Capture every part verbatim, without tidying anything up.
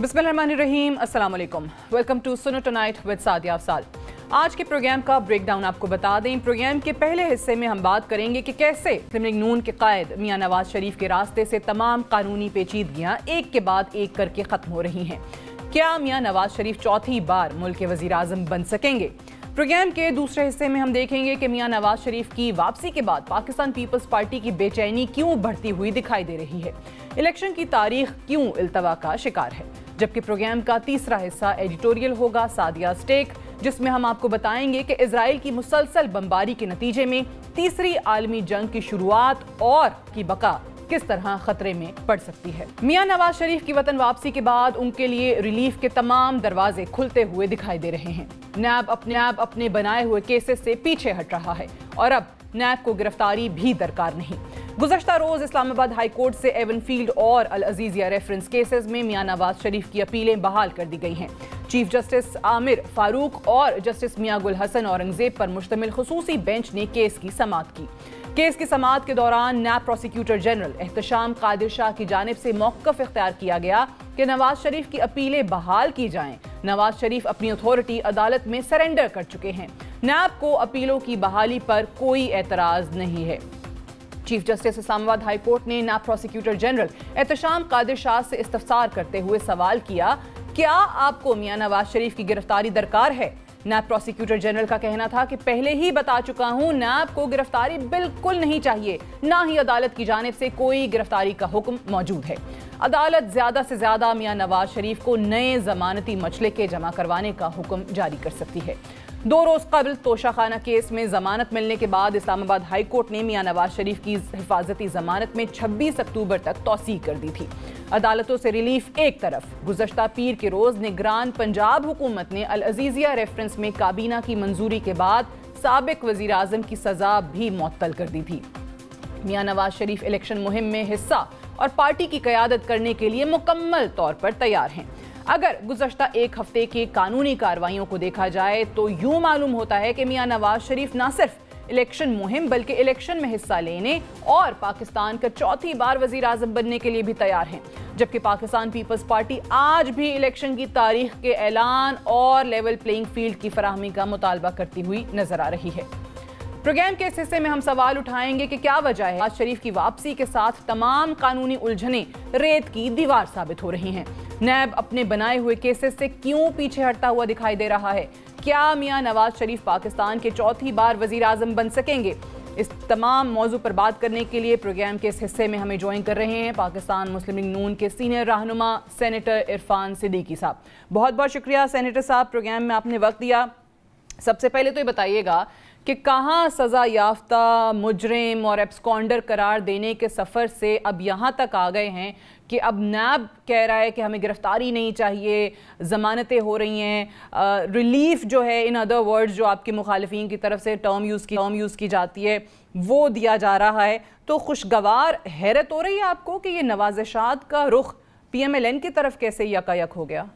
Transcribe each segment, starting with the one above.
बिस्मिल्लाहिर्रहमानिर्रहीम, अस्सलाम वालेकुम। Welcome to Suno tonight with Sadia Afsal. आज के प्रोग्राम का ब्रेकडाउन आपको बता दें। प्रोग्राम के पहले हिस्से में हम बात करेंगे कि कैसे मुस्लिम लीग नून के कायद मियां नवाज शरीफ के रास्ते से तमाम कानूनी पेचीदगियां एक के बाद एक करके ख़त्म हो रही हैं। क्या मियां नवाज शरीफ चौथी बार मुल्क के वज़ीर आज़म बन सकेंगे? प्रोग्राम के दूसरे हिस्से में हम देखेंगे कि मियां नवाज शरीफ की वापसी के बाद पाकिस्तान पीपल्स पार्टी की बेचैनी क्यों बढ़ती हुई दिखाई दे रही है, इलेक्शन की तारीख क्यों इल्तवा का शिकार है। जबकि प्रोग्राम का तीसरा हिस्सा एडिटोरियल होगा सादिया स्टेक, जिसमें हम आपको बताएंगे कि इजराइल की मुसलसल बमबारी के नतीजे में तीसरी आलमी जंग की शुरुआत और की बका किस तरह खतरे में पड़ सकती है। मियां नवाज शरीफ की वतन वापसी के बाद उनके लिए रिलीफ के तमाम दरवाजे खुलते हुए दिखाई दे रहे हैं। नैब अपने आप अपने बनाए हुए केसेस से पीछे हट रहा है और अब नैब को गिरफ्तारी भी दरकार नहीं। गुज़श्ता रोज इस्लामाबाद हाई कोर्ट से एवनफील्ड और अल अजीजिया रेफरेंस केसेस में मियां नवाज शरीफ की अपीलें बहाल कर दी गई हैं। चीफ जस्टिस आमिर फारूक और जस्टिस मियां गुल हसन औरंगजेब पर मुश्तमिल खुसूसी बेंच ने केस की समाअत की। केस की समाअत के दौरान NAB prosecutor general Ehtesham Qadir Shah की जानिब से मौक़िफ़ इख्तियार किया गया कि नवाज शरीफ की अपीलें बहाल की जाएं। नवाज शरीफ अपनी अथॉरिटी अदालत में सरेंडर कर चुके हैं। नैब को अपीलों की बहाली पर कोई एतराज़ नहीं है। Chief justice Islamabad high court ने NAB prosecutor general Ehtesham Qadir Shah से इस्तफसार करते हुए सवाल किया, क्या आपको मियां नवाज शरीफ की गिरफ्तारी दरकार है? नैब प्रोसिक्यूटर जनरल का कहना था कि पहले ही बता चुका हूं, नैब को गिरफ्तारी बिल्कुल नहीं चाहिए, ना ही अदालत की जानिब से कोई गिरफ्तारी का हुक्म मौजूद है। अदालत ज्यादा से ज्यादा मियां नवाज शरीफ को नए जमानती मचलके जमा करवाने का हुक्म जारी कर सकती है। दो रोज कबल तोशाखाना केस में जमानत मिलने के बाद इस्लामाबाद हाई कोर्ट ने मियां नवाज शरीफ की हिफाजती जमानत में छब्बीस अक्टूबर तक तौसीह कर दी थी। अदालतों से रिलीफ एक तरफ, गुज़श्ता पीर के रोज निगरान पंजाब हुकूमत ने अल अजीजिया रेफरेंस में काबीना की मंजूरी के बाद साबिक वज़ीर आज़म की सजा भी मुअत्तल कर दी थी। मियां नवाज शरीफ इलेक्शन मुहिम में हिस्सा और पार्टी की क़यादत करने के लिए मुकम्मल तौर पर तैयार हैं। अगर गुज़श्ता एक हफ्ते की कानूनी कार्रवाइयों को देखा जाए तो यूं मालूम होता है कि मियां नवाज शरीफ न सिर्फ इलेक्शन मुहिम बल्कि इलेक्शन में हिस्सा लेने और पाकिस्तान का चौथी बार वज़ीर आज़म बनने के लिए भी तैयार हैं। जबकि पाकिस्तान पीपल्स पार्टी आज भी इलेक्शन की तारीख के ऐलान और लेवल प्लेइंग फील्ड की फराहमी का मुतालबा करती हुई नजर आ रही है। प्रोग्राम के इस हिस्से में हम सवाल उठाएंगे कि क्या वजह है नवाज शरीफ की वापसी के साथ तमाम कानूनी उलझनें रेत की दीवार साबित हो रही हैं। नैब अपने बनाए हुए केसेस से क्यों पीछे हटता हुआ दिखाई दे रहा है? क्या मियां नवाज शरीफ पाकिस्तान के चौथी बार वज़ीर आज़म बन सकेंगे? इस तमाम मौजू पर बात करने के लिए प्रोग्राम के इस हिस्से में हमें ज्वाइन कर रहे हैं पाकिस्तान मुस्लिम लीग नून के सीनियर रहनुमा सेनेटर इरफान सिद्दीकी साहब। बहुत बहुत शुक्रिया सेनेटर साहब, प्रोग्राम में आपने वक्त दिया। सबसे पहले तो ये बताइएगा कि कहाँ सज़ा याफ्ता मुजरिम और एब्सकॉन्डर करार देने के सफ़र से अब यहाँ तक आ गए हैं कि अब नैब कह रहा है कि हमें गिरफ्तारी नहीं चाहिए, ज़मानतें हो रही हैं, रिलीफ जो है, इन अदर वर्ड्स जो आपके मुखालिफिन की तरफ से टर्म यूज़ की टर्म यूज़ की जाती है वो दिया जा रहा है। तो खुशगवार हैरत हो रही है आपको कि ये नवाज़िशात का रुख पी एम एल एन की तरफ कैसे यकायक हो गया?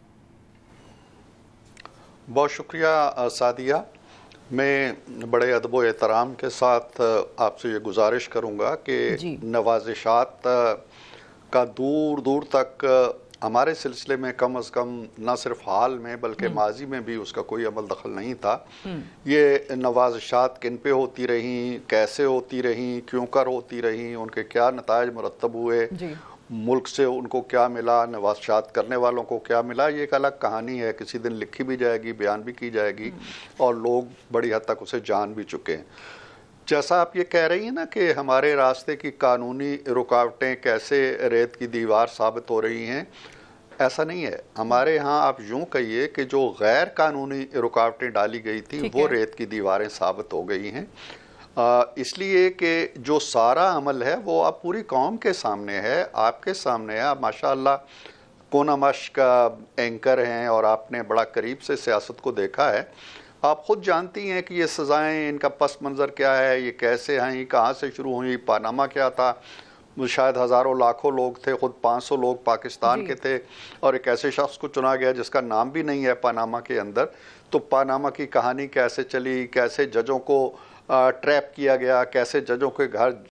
बहुत शुक्रिया सादिया। मैं बड़े अदब व एहतराम के साथ आपसे ये गुजारिश करूँगा कि नवाज़िशात का दूर दूर तक हमारे सिलसिले में कम अज़ कम न सिर्फ हाल में बल्कि माजी में भी उसका कोई अमल दखल नहीं था। ये नवाज़िशात किन पे होती रहीं, कैसे होती रहीं, क्यों कर होती रहीं, उनके क्या नताइज मुरतब हुए, मुल्क से उनको क्या मिला, नवाज़िशात करने वालों को क्या मिला, ये एक अलग कहानी है। किसी दिन लिखी भी जाएगी, बयान भी की जाएगी और लोग बड़ी हद तक उसे जान भी चुके हैं। जैसा आप ये कह रही हैं ना कि हमारे रास्ते की कानूनी रुकावटें कैसे रेत की दीवार साबित हो रही हैं, ऐसा नहीं है। हमारे यहाँ आप यूँ कहिए कि जो गैर कानूनी रुकावटें डाली गई थी वो रेत की दीवारें साबित हो गई हैं, इसलिए कि जो सारा अमल है वो आप पूरी कौम के सामने है, आपके सामने है। आप माशाअल्लाह कोना मश का एंकर हैं और आपने बड़ा करीब से सियासत को देखा है। आप ख़ुद जानती हैं कि ये सज़ाएँ, इनका पस मंज़र क्या है, ये कैसे हैं, कहाँ से शुरू हुई, पानामा क्या था, शायद हज़ारों लाखों लोग थे, ख़ुद पाँच सौ लोग पाकिस्तान के थे और एक ऐसे शख्स को चुना गया जिसका नाम भी नहीं है पानामा के अंदर। तो पानामा की कहानी कैसे चली, कैसे जजों को ट्रैप किया गया, कैसे जजों के घर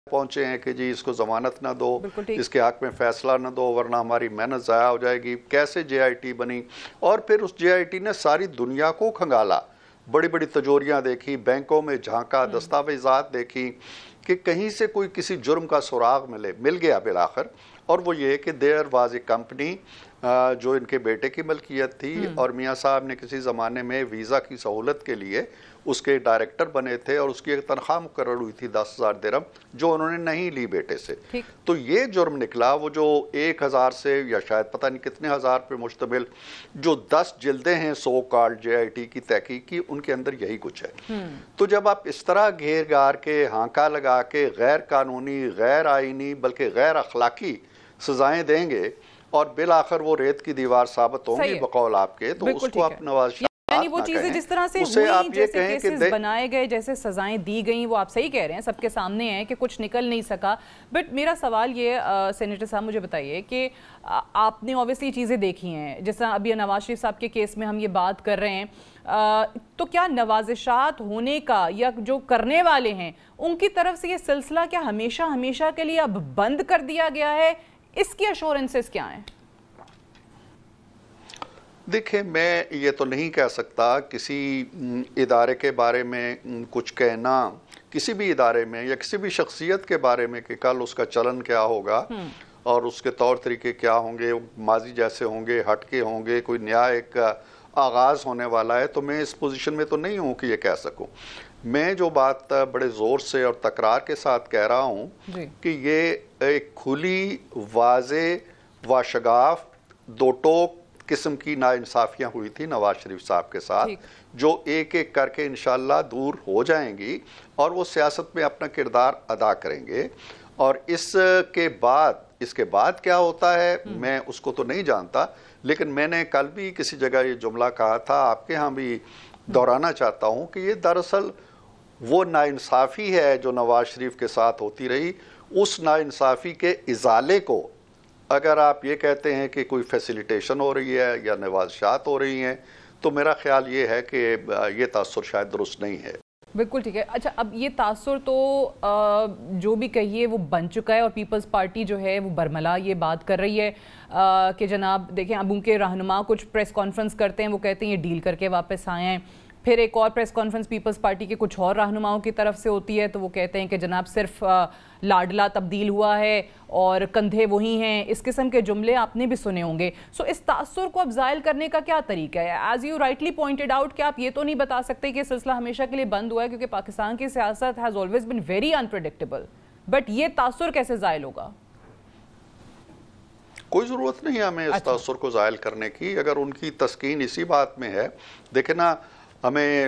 पहुंचे हैं कि जी इसको जमानत ना दो, इसके हक में फैसला ना दो वरना हमारी मेहनत ज़ाया हो जाएगी। कैसे जे आई टी बनी और फिर उस जे आई टी ने सारी दुनिया को खंगाला, बड़ी बड़ी तिजोरियां देखी, बैंकों में झांका, दस्तावेजात देखी कि कहीं से कोई किसी जुर्म का सुराग मिले, मिल गया बिलाखिर। और वो ये कि देयर वाज ए कंपनी जो इनके बेटे की मलकियत थी और मियाँ साहब ने किसी ज़माने में वीज़ा की सहूलत के लिए उसके डायरेक्टर बने थे और उसकी एक तनख्वाह मुकर्रर हुई थी दस हज़ार दिरहम, जो उन्होंने नहीं ली बेटे से। तो ये जुर्म निकला, वो जो एक हज़ार से या शायद पता नहीं कितने हज़ार पे मुश्तमिल जो दस जिल्दें हैं so called J I T की तहकीक की, उनके अंदर यही कुछ है। तो जब आप इस तरह घेर गार के हांका लगा के गैर कानूनी, गैर आईनी बल्कि गैर अखलाकी सजाएं देंगे और बिल आखिर वो रेत की दीवार साबित होंगी बकौल आपके, तो उसको आप नवाज यानी वो चीजें जिस तरह से हुई, आप ये जैसे केसेस बनाए गए, जैसे सजाएं दी गई, वो आप सही कह रहे हैं, सबके सामने है कि कुछ निकल नहीं सका। बट मेरा सवाल ये सेनेटर साहब मुझे बताइए कि आ, आपने ऑब्वियसली चीज़ें देखी हैं, जैसा अभी नवाज शरीफ साहब के केस में हम ये बात कर रहे हैं, आ, तो क्या नवाजिशात होने का या जो करने वाले हैं उनकी तरफ से ये सिलसिला क्या हमेशा हमेशा के लिए अब बंद कर दिया गया है? इसकी अश्योरेंसेस क्या हैं? देखिए, मैं ये तो नहीं कह सकता किसी इदारे के बारे में कुछ कहना, किसी भी इदारे में या किसी भी शख्सियत के बारे में कि कल उसका चलन क्या होगा और उसके तौर तरीके क्या होंगे, माजी जैसे होंगे, हटके होंगे, कोई नया एक आगाज़ होने वाला है, तो मैं इस पोजीशन में तो नहीं हूँ कि ये कह सकूँ। मैं जो बात बड़े ज़ोर से और तकरार के साथ कह रहा हूँ कि ये एक खुली, वाज़े व शगाफ, दो टोक किस्म की नाइंसाफियाँ हुई थी नवाज शरीफ साहब के साथ, जो एक एक करके इंशाल्लाह दूर हो जाएंगी और वो सियासत में अपना किरदार अदा करेंगे। और इसके बाद इसके बाद क्या होता है मैं उसको तो नहीं जानता, लेकिन मैंने कल भी किसी जगह ये जुमला कहा था, आपके यहाँ भी दोहराना चाहता हूँ कि ये दरअसल वो नाइंसाफ़ी है जो नवाज शरीफ के साथ होती रही। उस नाइंसाफ़ी के इजाले को अगर आप ये कहते हैं कि कोई फैसिलिटेशन हो रही है या नवाज़शात हो रही हैं, तो मेरा ख्याल ये है कि ये तासुर शायद दुरुस्त नहीं है। बिल्कुल ठीक है। अच्छा, अब ये तासुर तो आ, जो भी कहिए वो बन चुका है और पीपल्स पार्टी जो है वो बरमला ये बात कर रही है आ, कि जनाब देखें, अब उनके रहनुमा कुछ प्रेस कॉन्फ्रेंस करते हैं, वो कहते हैं ये डील करके वापस आए हैं। फिर एक और प्रेस कॉन्फ्रेंस पीपल्स पार्टी के कुछ और रहनुमाओं की तरफ से होती है, तो वो कहते हैं कि जनाब सिर्फ लाडला तब्दील हुआ है और कंधे वही हैं। इस किस्म के जुमले आपने भी सुने होंगे। सो इस तासुर को अब ज़ायल करने का क्या तरीका है? As you rightly pointed out कि आप ये तो नहीं बता सकते कि सिलसिला हमेशा के लिए बंद हुआ है, क्योंकि पाकिस्तान की सियासत has always been very unpredictable, but ये तासुर कैसे ज़ायल होगा? कोई ज़रूरत नहीं है हमें इस अच्छा। तासुर को ज़ायल करने की, अगर उनकी तस्कीन इसी बात में है। देखे ना, हमें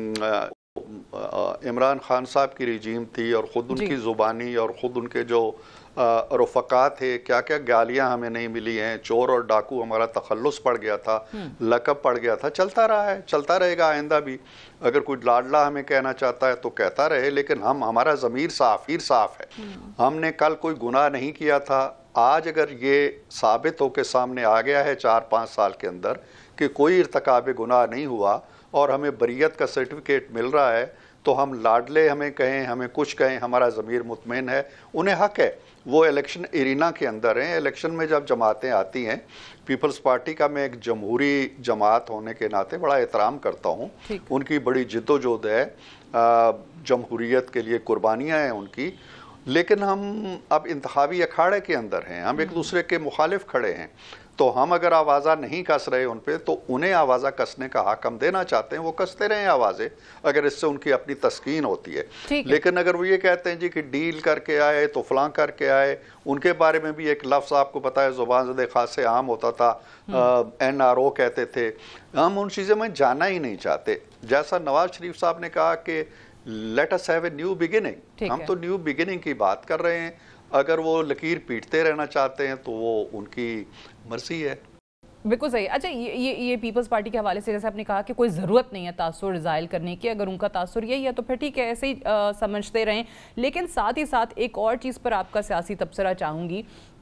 इमरान खान साहब की रिजीम थी और ख़ुद उनकी ज़ुबानी और ख़ुद उनके जो रफ़क़ा थे, क्या क्या गालियाँ हमें नहीं मिली हैं। चोर और डाकू हमारा तखल्लुस पड़ गया था, लक़ब पड़ गया था, चलता रहा है, चलता रहेगा आइंदा भी। अगर कोई लाडला हमें कहना चाहता है तो कहता रहे, लेकिन हम हमारा ज़मीर साफ़ ही साफ़ है। हमने कल कोई गुनाह नहीं किया था। आज अगर ये साबित हो के सामने आ गया है चार पाँच साल के अंदर कि कोई इर्तिकाब गुनाह नहीं हुआ और हमें बरियत का सर्टिफिकेट मिल रहा है, तो हम लाडले हमें कहें, हमें कुछ कहें, हमारा ज़मीर मुतमईन है, उन्हें हक है। वो इलेक्शन एरिना के अंदर हैं। इलेक्शन में जब जमातें आती हैं, पीपल्स पार्टी का मैं एक जमहूरी जमात होने के नाते बड़ा एहतराम करता हूँ, उनकी बड़ी जिद्दोजहद है, जमहूरियत के लिए कुर्बानियाँ हैं उनकी। लेकिन हम अब इंतखाबी अखाड़े के अंदर हैं, हम एक दूसरे के मुखालिफ खड़े हैं, तो हम अगर आवाज़ा नहीं कस रहे उन पे, तो उन्हें आवाज़ा कसने का हक हम देना चाहते हैं, वो कसते रहें आवाज़ें, अगर इससे उनकी अपनी तस्कीन होती है। लेकिन अगर वो ये कहते हैं जी कि डील करके आए तो फलां करके आए, उनके बारे में भी एक लफ्ज़ आपको पता है ज़ुबान ज़दे खासे आम होता था, एन आर ओ कहते थे। हम उन चीज़ों में जाना ही नहीं चाहते। जैसा नवाज शरीफ साहब ने कहा कि let us have a new beginning, हम तो न्यू बिगिनिंग की बात कर रहे हैं। अगर वो लकीर पीटते रहना चाहते हैं तो वो उनकी मर्जी है। बिल्कुल सही। अच्छा, ये ये ये पीपल्स पार्टी के हवाले से जैसे आपने कहा कि कोई ज़रूरत नहीं है तासुर ज़ायल करने की, अगर उनका तासुर यही है तो फिर ठीक है, ऐसे ही आ, समझते रहें। लेकिन साथ ही साथ एक और चीज़ पर आपका सियासी तबसरा चाहूँगी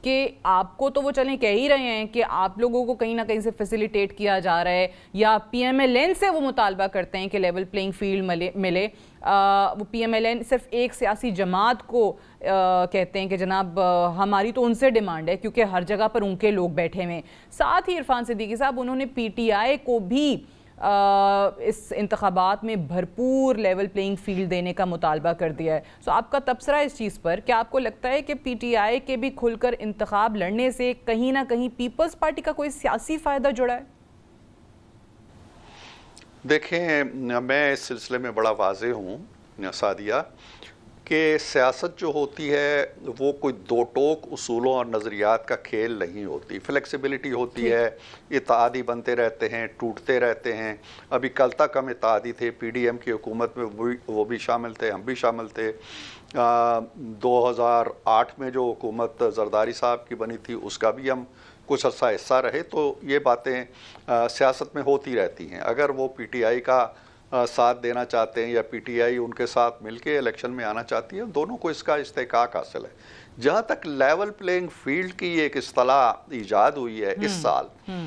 کہ آپ کو تو وہ چلیں کہہ ہی رہے ہیں کہ آپ لوگوں کو کہیں نہ کہیں سے فیسیلیٹیٹ کیا جا رہا ہے یا پی ایم ایل این سے وہ مطالبہ کرتے ہیں کہ لیول پلینگ فیلڈ ملے. وہ پی ایم ایل این صرف ایک سیاسی جماعت کو کہتے ہیں کہ جناب ہماری تو ان سے ڈیمانڈ ہے کیونکہ ہر جگہ پر ان کے لوگ بیٹھے ہوئے ہیں. ساتھ ہی عرفان صدیقی صاحب انہوں نے پی ٹی آئی کو بھی اس انتخابات میں بھرپور لیول پلینگ فیلڈ دینے کا مطالبہ کر دیا ہے. سو آپ کا تبصرہ اس چیز پر کیا آپ کو لگتا ہے کہ پی ٹی آئی کے بھی کھل کر انتخاب لڑنے سے کہیں نہ کہیں پیپلز پارٹی کا کوئی سیاسی فائدہ جڑا ہے؟ دیکھیں میں اس سلسلے میں بڑا واضح ہوں سعدیہ کہ سیاست جو ہوتی ہے وہ کوئی دو ٹوک اصولوں اور نظریات کا کھیل نہیں ہوتی. فلیکسیبلٹی ہوتی ہے, اتحادی بنتے رہتے ہیں, ٹوٹتے رہتے ہیں. ابھی کل تک ہم اتحادی تھے, پی ڈی ایم کی حکومت میں وہ بھی شامل تھے, ہم بھی شامل تھے. دو ہزار آٹھ میں جو حکومت زرداری صاحب کی بنی تھی اس کا بھی ہم کچھ عرصہ حصہ رہے. تو یہ باتیں سیاست میں ہوتی رہتی ہیں. اگر وہ پی ٹی آئی کا ساتھ دینا چاہتے ہیں یا پی ٹی آئی ان کے ساتھ مل کے الیکشن میں آنا چاہتی ہے, دونوں کو اس کا استحقاق حاصل ہے. جہاں تک لیول پلینگ فیلڈ کی ایک اصطلاح ایجاد ہوئی ہے اس سال,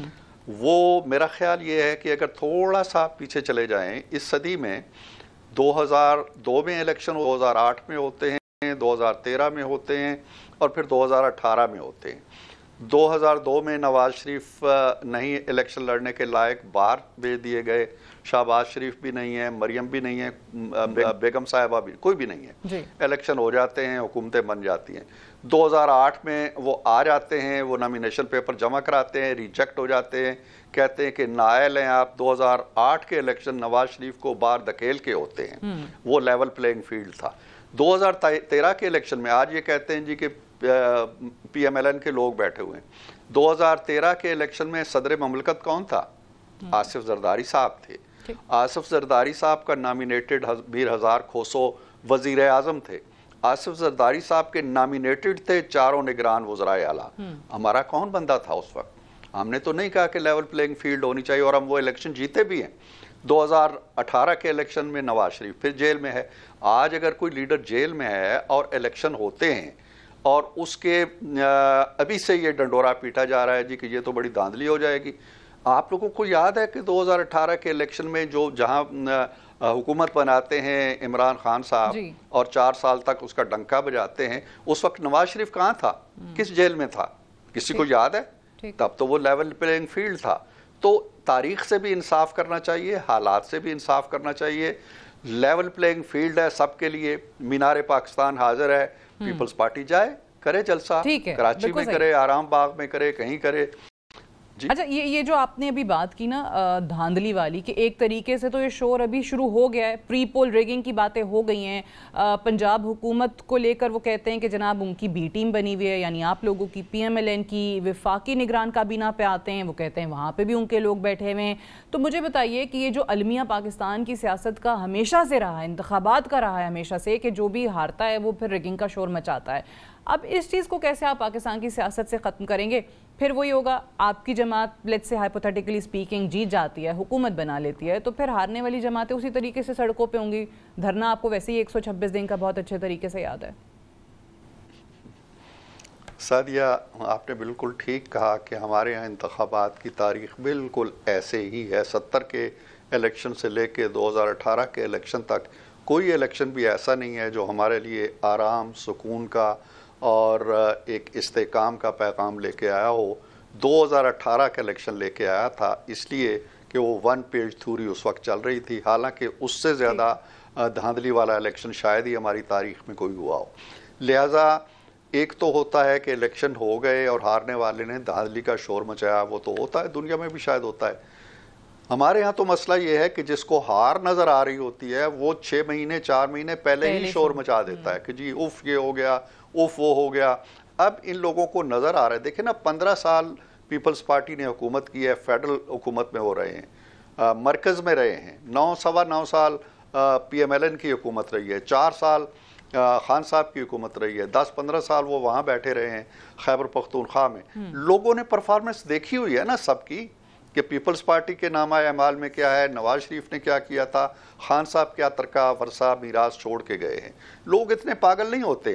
وہ میرا خیال یہ ہے کہ اگر تھوڑا سا پیچھے چلے جائیں اس صدی میں, دو ہزار دو میں الیکشن دو ہزار آٹھ میں ہوتے ہیں, دو ہزار تیرہ میں ہوتے ہیں اور پھر دو ہزار اٹھارہ میں ہوتے ہیں. دو ہزار دو میں نواز شریف نہیں الیکشن لڑنے کے لائق, باہر بھیج دیے گئے. شہباز شریف بھی نہیں ہے, مریم بھی نہیں ہے, بیگم صاحبہ بھی, کوئی بھی نہیں ہے. الیکشن ہو جاتے ہیں, حکومتیں بن جاتی ہیں. دو ہزار آٹھ میں وہ آ جاتے ہیں, وہ نامینیشن پیپر جمع کراتے ہیں, ریجیکٹ ہو جاتے ہیں, کہتے ہیں کہ نائل ہیں آپ. دو ہزار آٹھ کے الیکشن نواز شریف کو باہر دھکیل کے ہوتے ہیں, وہ لیول پلینگ فیلڈ تھا. دو ہزار تیرہ کے الیکشن میں آج یہ کہتے ہیں جی کہ پی ایم ایل این کے لوگ بیٹھے ہوئے ہیں. دو ہزار تیرہ کے الیکشن میں صدر مملکت کون تھا؟ آصف زرداری صاحب تھے. آصف زرداری صاحب کا نامینیٹڈ میر ہزار کھوسو وزیر اعظم تھے. آصف زرداری صاحب کے نامینیٹڈ تھے چاروں نگران وزرائے اعلیٰ. ہمارا کون بندہ تھا اس وقت؟ ہم نے تو نہیں کہا کہ لیول پلینگ فیلڈ ہونی چاہیے, اور ہم وہ الیکشن جیتے بھی ہیں. دو ہزار اٹھارہ کے الیکشن میں نواز شریف پھر جیل میں ہے. آج اگر کوئی لیڈر جیل میں ہے اور الیکشن ہوتے ہیں اور اس کے ابھی سے یہ ڈنڈورا پیٹا جا رہا ہے جی کہ یہ تو بڑی دھاندلی ہو جائے گی. آپ لوگوں کو یاد ہے کہ دو ہزار اٹھارہ کے الیکشن میں جو جہاں حکومت بناتے ہیں عمران خان صاحب اور چار سال تک اس کا ڈنکا بجاتے ہیں, اس وقت نواز شریف کہاں تھا, کس جیل میں تھا, کسی کو یاد ہے؟ تب تو وہ لیول پلینگ فیلڈ تھا. تو تاریخ سے بھی انصاف کرنا چاہیے, حالات سے بھی انصاف کرنا چاہیے. لیول پلینگ فیلڈ ہے سب کے لیے. مینار پاکستان حاضر ہے, پیپلز پارٹی جائے کرے جلسہ, کراچی میں کرے, آرام باغ میں کرے, کہیں کرے. اچھا یہ یہ جو آپ نے ابھی بات کی نا دھاندلی والی, کہ ایک طریقے سے تو یہ شور ابھی شروع ہو گیا ہے, پری پول ریگنگ کی باتیں ہو گئی ہیں. پنجاب حکومت کو لے کر وہ کہتے ہیں کہ جناب ان کی بی ٹیم بنی ہوئی ہے, یعنی آپ لوگوں کی پی ایم ایل این کی وفاقی نگران کابینہ پہ آتے ہیں, وہ کہتے ہیں وہاں پہ بھی ان کے لوگ بیٹھے ہوئے ہیں. تو مجھے بتائیے کہ یہ جو المیہ پاکستان کی سیاست کا ہمیشہ سے رہا ہے, انتخابات کا رہا ہے ہمیشہ سے, کہ جو بھی ہارتا ہے وہ پھر ریگنگ کا شور مچاتا ہے. اب اس چیز کو کیسے آپ پاکستان کی سیاست سے ختم کریں گے؟ پھر وہی ہوگا, آپ کی جماعت لیٹس سے ہائپوتھیٹیکلی سپیکنگ جیت جاتی ہے, حکومت بنا لیتی ہے, تو پھر ہارنے والی جماعتیں اسی طریقے سے سڑکوں پہ ہوں گی. دھرنا آپ کو ویسے ہی ایک سو چھبیس دن کا بہت اچھے طریقے سے یاد ہے. سعدیہ آپ نے بالکل ٹھیک کہا کہ ہمارے یہاں انتخابات کی تاریخ بالکل ایسے ہی ہے. ستر کے الیکشن سے لے کے دو ہزار اٹھارہ کے الیکشن تک کوئی الیکشن بھی ایسا نہیں ہے جو ہمارے لیے آرام, سکون کا اور ایک استحکام کا پیغام لے کے آیا ہو. دو ہزار اٹھارہ کا الیکشن لے کے آیا تھا اس لیے کہ وہ ون پیج تھیوری اس وقت چل رہی تھی, حالانکہ اس سے زیادہ دھاندلی والا الیکشن شاید ہی ہماری تاریخ میں کوئی ہوا ہو. لہٰذا ایک تو ہوتا ہے کہ الیکشن ہو گئے اور ہارنے والے نے دھاندلی کا شور مچایا, وہ تو ہوتا ہے, دنیا میں بھی شاید ہوتا ہے. ہمارے ہاں تو مسئلہ یہ ہے کہ جس کو ہار نظر آ رہی ہوتی ہے وہ چھ مہینے چار مہینے پہلے ہی شور مچا دیتا ہے کہ جی اف یہ ہو گیا, اف وہ ہو گیا. اب ان لوگوں کو نظر آ رہا ہے, دیکھیں نا پندرہ سال پیپلز پارٹی نے حکومت کی ہے, فیڈرل حکومت میں ہو رہے ہیں, مرکز میں رہے ہیں. نو سوا نو سال پی ایم ایل این کی حکومت رہی ہے, چار سال خان صاحب کی حکومت رہی ہے, دس پندرہ سال وہ وہاں بیٹھے رہے ہیں خیبر پختونخوا میں. لوگوں نے پرفارمنس دیکھی ہوئی ہے نا سب کی کہ پیپلز پارٹی کے نامہ اعمال میں کیا ہے, نواز شریف نے کیا کیا تھا, خان صاحب کیا ترکہ ورثہ میراث چھوڑ کے گئے ہیں. لوگ اتنے پاگل نہیں ہوتے ہیں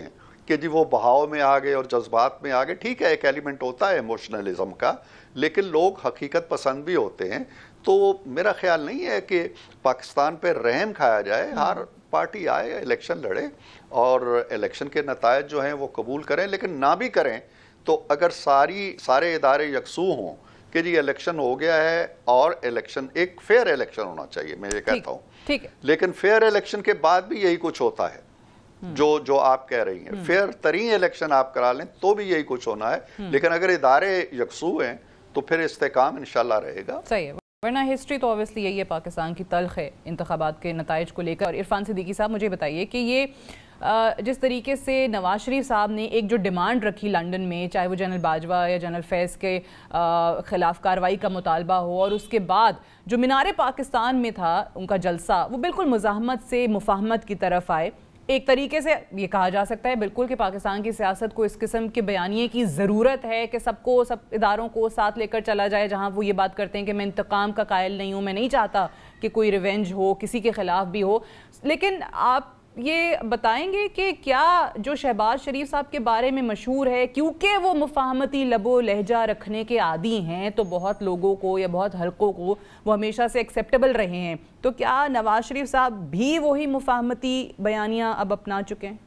کہ جی وہ بہاؤ میں آ گئے اور جذبات میں آ گئے. ٹھیک ہے ایک ایلیمنٹ ہوتا ہے ایموشنلزم کا, لیکن لوگ حقیقت پسند بھی ہوتے ہیں. تو میرا خیال نہیں ہے کہ پاکستان پہ رحم کھایا جائے. ہر پارٹی آئے الیکشن لڑے اور الیکشن کے نتائج جو ہیں وہ قبول کریں, لیکن نہ بھی کریں تو اگر ساری سارے ادارے یکسو ہوں کہ جی الیکشن ہو گیا ہے اور الیکشن ایک فیئر الیکشن ہونا چاہیے, میں یہ کہتا ہوں. ٹھیک ہے, لیکن فیئر الیکشن کے بعد بھی یہی کچھ ہوتا ہے جو جو آپ کہہ رہی ہیں. فیئر ترین الیکشن آپ کرا لیں تو بھی یہی کچھ ہونا ہے, لیکن اگر ادارے یکسو ہیں تو پھر استحکام انشاءاللہ رہے گا. صحیح ہے, ورنہ ہسٹری تو اوبیسلی یہی ہے پاکستان کی تلخ ہے انتخابات کے نتائج کو لے کر. اور عرفان صدیقی صاحب مجھے بتائیے کہ یہ جس طریقے سے نواز شریف صاحب نے ایک جو ڈیمانڈ رکھی لنڈن میں, چاہے وہ جنرل باجوہ یا جنرل فیض کے خلاف کارروائی کا مطالبہ ہو, اور اس کے بعد جو مینار پاکستان میں تھا ان کا جلسہ, وہ بالکل مزاحمت سے مفاہمت کی طرف آئے. ایک طریقے سے یہ کہا جا سکتا ہے بالکل کہ پاکستان کی سیاست کو اس قسم کے بیانیے کی ضرورت ہے کہ سب کو سب اداروں کو ساتھ لے کر چلا جائے, جہاں وہ یہ بات کرتے ہیں کہ میں انتقام کا قائل نہیں ہوں, میں نہیں چاہتا کہ کوئی ریونج ہو کسی کے خلاف بھی ہو. لیکن آپ یہ بتائیں گے کہ کیا جو شہباز شریف صاحب کے بارے میں مشہور ہے, کیونکہ وہ مفاہمتی لب و لہجہ رکھنے کے عادی ہیں تو بہت لوگوں کو یا بہت حلقوں کو وہ ہمیشہ سے ایکسیپٹیبل رہے ہیں, تو کیا نواز شریف صاحب بھی وہی مفاہمتی بیانیاں اب اپنا چکے ہیں؟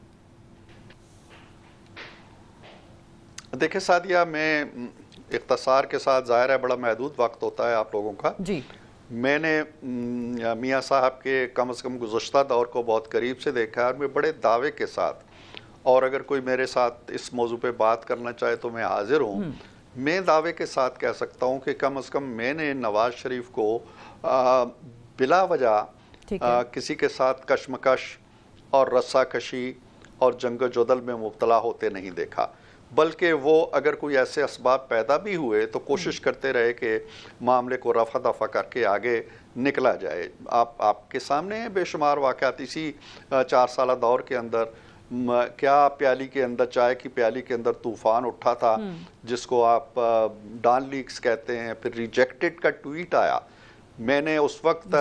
دیکھیں سعدیہ, میں اختصار کے ساتھ, ظاہر ہے بڑا محدود وقت ہوتا ہے آپ لوگوں کا, جی میں نے میاں صاحب کے کم از کم گزشتہ دور کو بہت قریب سے دیکھا ہے, اور میں بڑے دعوے کے ساتھ, اور اگر کوئی میرے ساتھ اس موضوع پہ بات کرنا چاہے تو میں حاضر ہوں. میں دعوے کے ساتھ کہہ سکتا ہوں کہ کم از کم میں نے نواز شریف کو بلا وجہ کسی کے ساتھ کشمکش اور رسہ کشی اور جنگ و جدل میں مبتلا ہوتے نہیں دیکھا, بلکہ وہ اگر کوئی ایسے اسباب پیدا بھی ہوئے تو کوشش کرتے رہے کہ معاملے کو رفع دفع کر کے آگے نکلا جائے. آپ آپ کے سامنے ہیں بے شمار واقعات اسی چار سالہ دور کے اندر. کیا پیالی کے اندر, چائے کی پیالی کے اندر طوفان اٹھا تھا جس کو آپ ڈان لیکس کہتے ہیں, پھر ریجیکٹڈ کا ٹویٹ آیا. میں نے اس وقت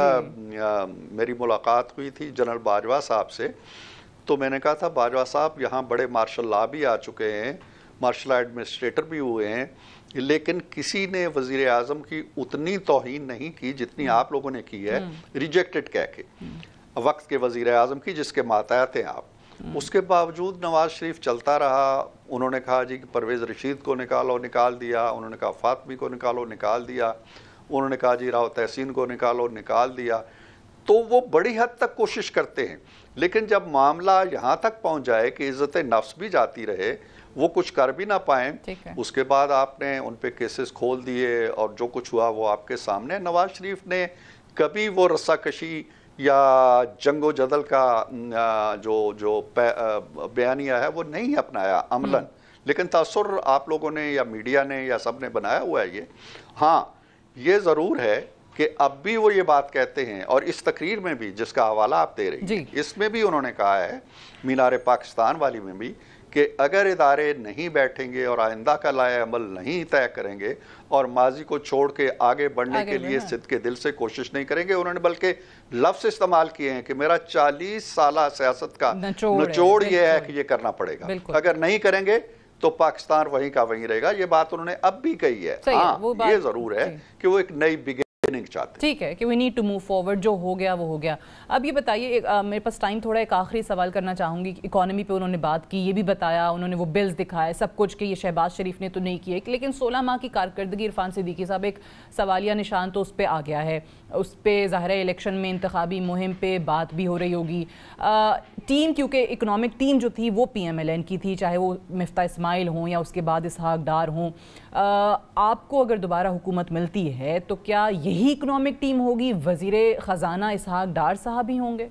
میری ملاقات ہوئی تھی جنرل باجوہ صاحب سے, تو میں نے کہا تھا باجوہ صاحب یہاں بڑے مارشل لا بھی آ چکے ہیں, مارشل لا ایڈمنسٹریٹر بھی ہوئے ہیں, لیکن کسی نے وزیر اعظم کی اتنی توہین نہیں کی جتنی آپ لوگوں نے کی ہے ریجیکٹڈ کہہ کے وقت کے وزیر اعظم کی, جس کے ماتحت ہیں آپ. اس کے باوجود نواز شریف چلتا رہا. انہوں نے کہا جی کہ پرویز رشید کو نکالو, نکال دیا. انہوں نے کہا فاطمی کو نکالو, نکال دیا. انہوں نے کہا جی راؤ تحسین کو نکالو, نکال دیا. تو وہ بڑی حد تک کوشش کرتے ہیں, لیکن جب معاملہ یہاں تک پہنچ جائے کہ عزت نفس بھی جاتی رہے, وہ کچھ کر بھی نہ پائیں, اس کے بعد آپ نے ان پہ کیسز کھول دیے اور جو کچھ ہوا وہ آپ کے سامنے. نواز شریف نے کبھی وہ رسہ کشی یا جنگ و جدل کا جو جو بیانیہ ہے وہ نہیں اپنایا عملاً, لیکن تاثر آپ لوگوں نے یا میڈیا نے یا سب نے بنایا ہوا ہے یہ. ہاں یہ ضرور ہے کہ اب بھی وہ یہ بات کہتے ہیں, اور اس تقریر میں بھی جس کا حوالہ آپ دے رہی ہیں اس میں بھی انہوں نے کہا ہے, مینار پاکستان والی میں بھی, کہ اگر ادارے نہیں بیٹھیں گے اور آئندہ کا لائے عمل نہیں طے کریں گے اور ماضی کو چھوڑ کے آگے بڑھنے کے لیے صدق کے دل سے کوشش نہیں کریں گے. انہوں نے بلکہ لفظ استعمال کیے ہیں کہ میرا چالیس سالہ سیاست کا نچوڑ یہ ہے کہ یہ کرنا پڑے گا, اگر نہیں کریں گے تو پاکستان وہیں کا وہیں رہے گا. یہ بات انہوں نے اب بھی کہی ہے. ہاں یہ ضرور ہے کہ وہ ایک نئی بگننگ چاہتے ہیں. ٹھیک ہے کہ we need to move forward, جو ہو گیا وہ ہو گیا. اب یہ بتائیے, میرے پاس ٹائم تھوڑا, ایک آخری سوال کرنا چاہوں گی. اکانومی پہ انہوں نے بات کی, یہ بھی بتایا, انہوں نے وہ بلز دکھائے سب کچھ کہ یہ شہباز شریف نے تو نہیں کیے, لیکن سولہ ماہ کی کارکردگی عرفان صدیقی صاحب ایک سوالیہ نشان تو اس پہ آ گیا ہے. اس پہ ظاہر ہے الیکشن میں انتخابی مہم پہ بات بھی ہو رہی ہوگی. ٹیم کیونکہ اکنامک ٹیم جو تھی وہ پی ایم ایل این کی تھی, چاہے وہ مفتاح اسماعیل ہوں یا اس کے بعد اسحاق ڈار ہوں. آپ کو اگر دوبارہ حکومت ملتی ہے تو کیا یہی اکنامک ٹیم ہوگی, وزیر خزانہ اسحاق ڈار صاحب ہی ہوں گے؟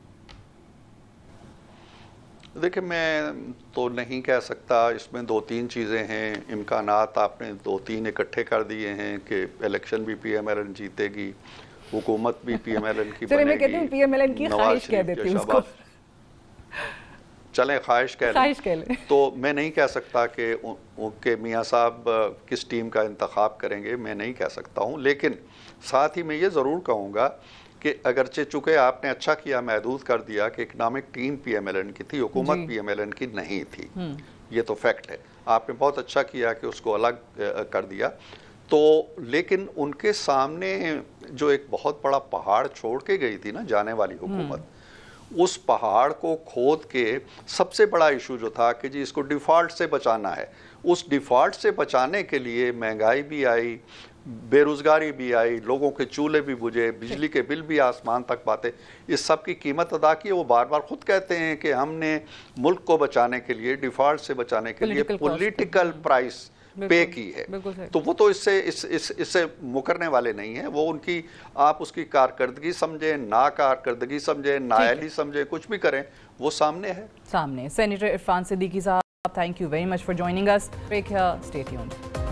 دیکھیں میں تو نہیں کہہ سکتا, اس میں دو تین چیزیں ہیں, امکانات آپ نے دو تین اکٹھے کر دیے ہیں کہ الیکشن بھی پی ایم ایل این جیتے گی, حکومت بھی پی ایم ایل این کی بنے گی. میں کہتی ہوں پی ایم ایل این کی خواہش کہہ دیتی ہوں اس کو, چلیں خواہش کہہ لیں. تو میں نہیں کہہ سکتا کہ کہ میاں صاحب کس ٹیم کا انتخاب کریں گے, میں نہیں کہہ سکتا ہوں. لیکن ساتھ ہی میں یہ ضرور کہوں گا کہ اگرچہ چونکہ آپ نے اچھا کیا محدود کر دیا کہ economic team P M L N کی تھی، حکومت پی ایم ایل این کی نہیں تھی، یہ تو فیکٹ ہے، آپ نے بہت اچھا کیا کہ اس کو الگ کر دیا تو، لیکن ان کے سامنے جو ایک بہت بڑا پہاڑ چھوڑ کے گئی تھی نا جانے والی حکومت، اس پہاڑ کو کھود کے سب سے بڑا ایشو جو تھا کہ جی اس کو ڈیفالٹ سے بچانا ہے، اس ڈیفالٹ سے بچانے کے لیے مہنگائی بھی آئی، بے روزگاری بھی آئی، لوگوں کے چولہے بھی بجھے، بجلی کے بل بھی آسمان تک پاتے، اس سب کی قیمت ادا کی۔ وہ بار بار خود کہتے ہیں کہ ہم نے ملک کو بچانے کے لیے، ڈیفالٹ سے بچانے کے لیے پولیٹیکل پرائس پے کی ہے، تو وہ تو اس سے اس اس اس سے مکرنے والے نہیں ہیں، وہ ان کی آپ اس کی کارکردگی سمجھیں، نا کارکردگی سمجھیں، نااہلی سمجھیں، کچھ بھی کریں، وہ سامنے ہے سامنے سینیٹر عرفان صدیقی صاحب، thank you very much for joining اس، stay tuned.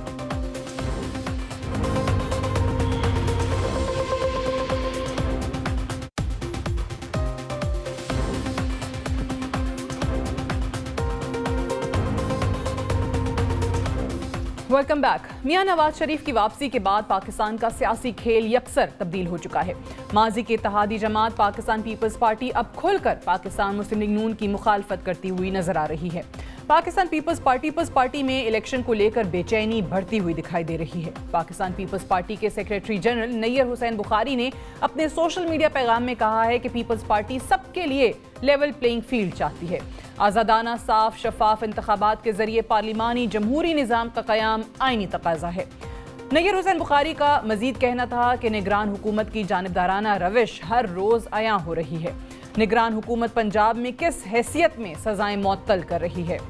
Welcome back. Mian Nawaz شریف کی واپسی کے بعد پاکستان کا سیاسی کھیل یکسر تبدیل ہو چکا ہے۔ ماضی کے اتحادی جماعت پاکستان پیپلز پارٹی اب کھل کر پاکستان مسلم لیگ نون کی مخالفت کرتی ہوئی نظر آ رہی ہے۔ Pakistan peoples party peoples party میں الیکشن کو لے کر بے چینی بڑھتی ہوئی دکھائی دے رہی ہے۔ پاکستان پیپلز پارٹی کے سیکریٹری جنرل نیر حسین بخاری نے اپنے سوشل میڈیا پیغام میں کہا ہے کہ پیپلز پارٹی سب کے لیے لیول پلینگ فیلڈ چاہتی ہے۔ آزادانہ، صاف، شفاف انتخابات کے ذریعے پارلیمانی جمہوری نظام کا قیام آئینی تقاضا ہے۔ نیر حسین بخاری کا مزید کہنا تھا کہ نگران حکومت کی جانبدارانہ روش ہر روز عیاں ہو رہی ہے۔ نگران حکومت پنجاب میں کس حیثیت میں سزائیں معطل کر رہی ہے؟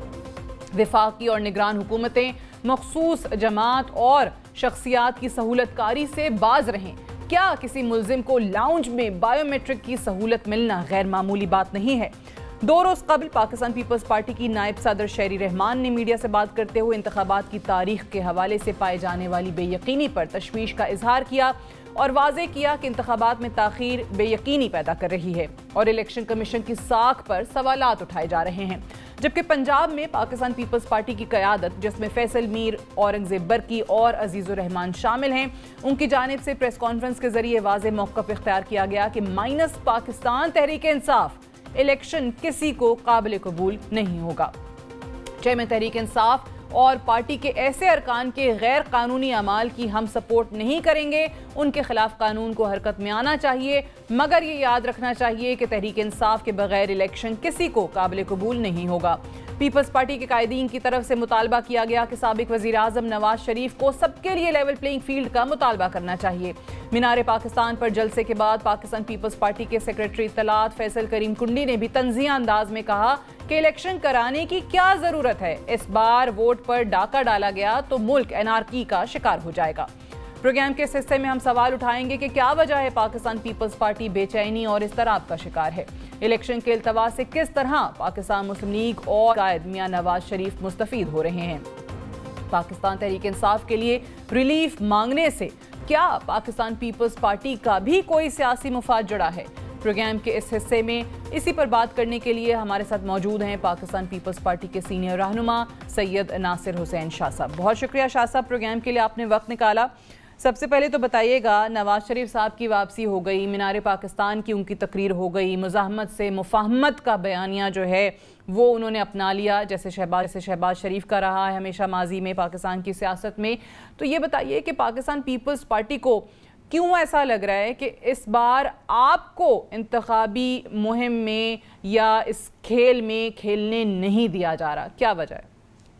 وفاقی اور نگران حکومتیں مخصوص جماعت اور شخصیات کی سہولت کاری سے باز رہیں۔ کیا کسی ملزم کو لاؤنج میں بائیو میٹرک کی سہولت ملنا غیر معمولی بات نہیں ہے؟ دو روز قبل پاکستان پیپلز پارٹی کی نائب صدر شہری رحمان نے میڈیا سے بات کرتے ہوئے انتخابات کی تاریخ کے حوالے سے پائے جانے والی بے یقینی پر تشویش کا اظہار کیا اور واضح کیا کہ انتخابات میں تاخیر بے یقینی پیدا کر رہی ہے اور الیکشن کمیشن کی ساکھ پر سوالات اٹھائے جا رہے ہیں، جبکہ پنجاب میں پاکستان پیپلز پارٹی کی قیادت جس میں فیصل میر، اورنگزیب برقی اور عزیز الرحمان شامل ہیں، ان کی جانب سے پریس کانفرنس کے ذریعے واضح موقف اختیار کیا گیا کہ مائنس پاکستان تحریک انصاف الیکشن کسی کو قابل قبول نہیں ہوگا۔ چیئرمین تحریک انصاف اور پارٹی کے ایسے ارکان کے غیر قانونی اعمال کی ہم سپورٹ نہیں کریں گے، ان کے خلاف قانون کو حرکت میں آنا چاہیے، مگر یہ یاد رکھنا چاہیے کہ تحریک انصاف کے بغیر الیکشن کسی کو قابل قبول نہیں ہوگا۔ پیپلز پارٹی کے قائدین کی طرف سے مطالبہ کیا گیا کہ سابق وزیر اعظم نواز شریف کو سب کے لیے لیول پلینگ فیلڈ کا مطالبہ کرنا چاہیے۔ مینار پاکستان پر جلسے کے بعد پاکستان پیپلز پارٹی کے سیکریٹری اطلاعات فیصل کریم کنڈی نے بھی طنزیہ انداز میں کہا کہ الیکشن کرانے کی کیا ضرورت ہے، اس بار ووٹ پر ڈاکہ ڈالا گیا تو ملک انارکی کا شکار ہو جائے گا۔ پروگرام کے اس حصے میں ہم سوال اٹھائیں گے کہ کیا وجہ ہے پاکستان پیپلز پارٹی بے چینی اور اضطراب کا شکار ہے؟ الیکشن کے التوا سے کس طرح پاکستان مسلم لیگ اور قائد میاں نواز شریف مستفید ہو رہے ہیں؟ پاکستان تحریک انصاف کے لیے ریلیف مانگنے سے کیا پاکستان پیپلز پارٹی کا بھی کوئی سیاسی مفاد جڑا ہے؟ پروگرام کے اس حصے میں اسی پر بات کرنے کے لیے ہمارے ساتھ موجود ہیں پاکستان پیپلز پارٹی کے سینئر رہنما سید ناصر حسین شاہ صاحب۔ بہت شکریہ شاہ صاحب، پروگرام کے لیے آپ نے وقت نکالا۔ سب سے پہلے تو بتائیے گا، نواز شریف صاحب کی واپسی ہو گئی، مینار پاکستان کی ان کی تقریر ہو گئی، مزاحمت سے مفاہمت کا بیانیہ جو ہے وہ انہوں نے اپنا لیا، جیسے شہباز جیسے شہباز شریف کا رہا ہے ہمیشہ ماضی میں پاکستان کی سیاست میں۔ تو یہ بتائیے کہ پاکستان پیپلز پارٹی کو کیوں ایسا لگ رہا ہے کہ اس بار آپ کو انتخابی مہم میں یا اس کھیل میں کھیلنے نہیں دیا جا رہا؟ کیا وجہ ہے؟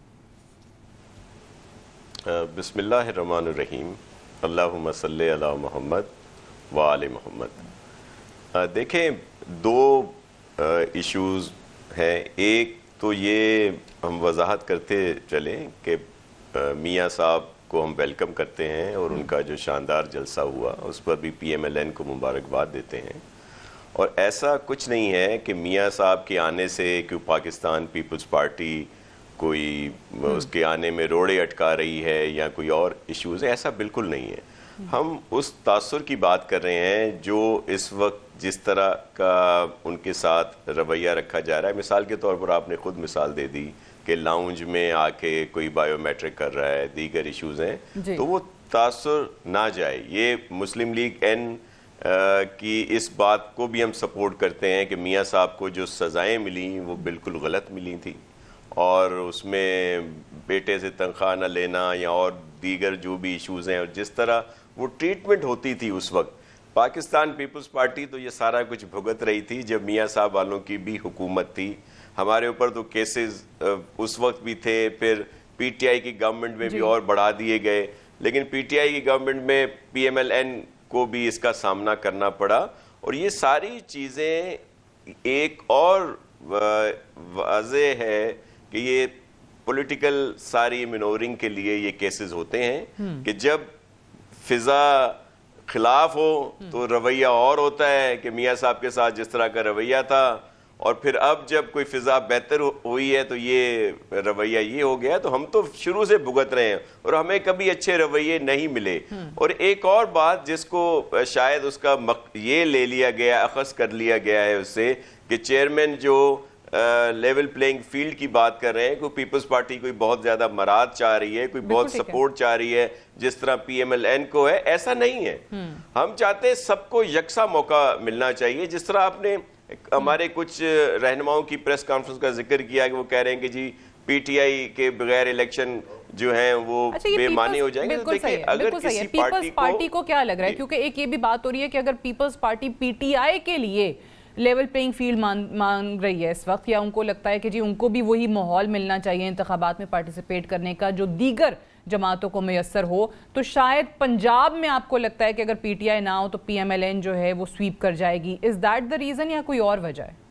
بسم اللہ الرحمن الرحیم، اللہم صلی علی محمد و آل محمد۔ دیکھیں، دو ایشوز ہیں۔ ایک تو یہ ہم وضاحت کرتے چلیں کہ میاں صاحب کو ہم ویلکم کرتے ہیں اور ان کا جو شاندار جلسہ ہوا اس پر بھی پی ایم ایل این کو مبارکباد دیتے ہیں، اور ایسا کچھ نہیں ہے کہ میاں صاحب کے آنے سے کہ پاکستان پیپلز پارٹی کوئی اس کے آنے میں روڑے اٹکا رہی ہے یا کوئی اور ایشوز ہیں، ایسا بالکل نہیں ہے۔ ہم اس تاثر کی بات کر رہے ہیں جو اس وقت جس طرح کا ان کے ساتھ رویہ رکھا جا رہا ہے۔ مثال کے طور پر آپ نے خود مثال دے دی کہ لاؤنج میں آ کے کوئی بائیو میٹرک کر رہا ہے، دیگر ایشوز ہیں، تو وہ تاثر نہ جائے۔ یہ مسلم لیگ این کہ اس بات کو بھی ہم سپورٹ کرتے ہیں کہ میاں صاحب کو جو سزائیں ملیں وہ بالکل غلط ملی تھیں، اور اس میں بیٹے سے تنخواہ نہ لینا یا اور دیگر جو بھی ایشوز ہیں، اور جس طرح وہ ٹریٹمنٹ ہوتی تھی اس وقت، پاکستان پیپلز پارٹی تو یہ سارا کچھ بھگت رہی تھی جب میاں صاحب والوں کی بھی حکومت تھی. ہمارے اوپر تو کیسز اس وقت بھی تھے، پھر پی ٹی آئی کی گورنمنٹ میں بھی اور بڑھا دیے گئے، لیکن پی ٹی آئی کی گورنمنٹ میں پی ایم ایل این کو بھی اس کا سامنا کرنا پڑا. اور یہ ساری چیزیں ایک اور واضح ہے کہ یہ پولیٹیکل ساری منورنگ کے لیے یہ کیسز ہوتے ہیں کہ جب فضا خلاف ہو تو رویہ اور ہوتا ہے کہ میاں صاحب کے ساتھ جس طرح کا رویہ تھا، اور پھر اب جب کوئی فضا بہتر ہوئی ہے تو یہ رویہ یہ ہو گیا. تو ہم تو شروع سے بھگت رہے ہیں اور ہمیں کبھی اچھے رویے نہیں ملے. اور ایک اور بات جس کو شاید اس کا یہ لے لیا گیا، اخذ کر لیا گیا ہے اس سے، کہ چیئرمین جو لیول پلینگ فیلڈ کی بات کر رہے ہیں، کوئی پیپلز پارٹی کوئی بہت زیادہ مراد چاہ رہی ہے، کوئی بہت سپورٹ چاہ رہی ہے جس طرح پی ایم ایل این کو ہے، ایسا نہیں ہے. ہم چاہتے ہیں سب کو یکساں موقع ملنا چاہیے. جس طرح آپ نے ہمارے کچھ رہنماؤں کی پریس کانفرنس کا ذکر کیا کہ وہ کہہ رہے ہیں کہ جی پی ٹی آئی کے بغیر الیکشن جو ہیں وہ بے معنی ہو جائیں گے. بالکل صحیح ہے، بالکل صحیح ہے. پیپلز پارٹی کو کیا لگ رہا ہے، کیونکہ ایک یہ بھی بات ہو رہی ہے کہ اگر peoples party P T I کے لیے لیول پلینگ فیلڈ مانگ رہی ہے اس وقت، یا ان کو لگتا ہے کہ جی ان کو بھی وہی ماحول ملنا چاہیے انتخابات میں پارٹیسپیٹ کرنے کا جو دیگر جماعتوں کو میسر ہو، تو شاید پنجاب میں آپ کو لگتا ہے کہ اگر پی ٹی آئی نہ ہو تو پی ایم ایل این جو ہے وہ سویپ کر جائے گی. از دیٹ دا ریزن یا کوئی اور وجہ ہے؟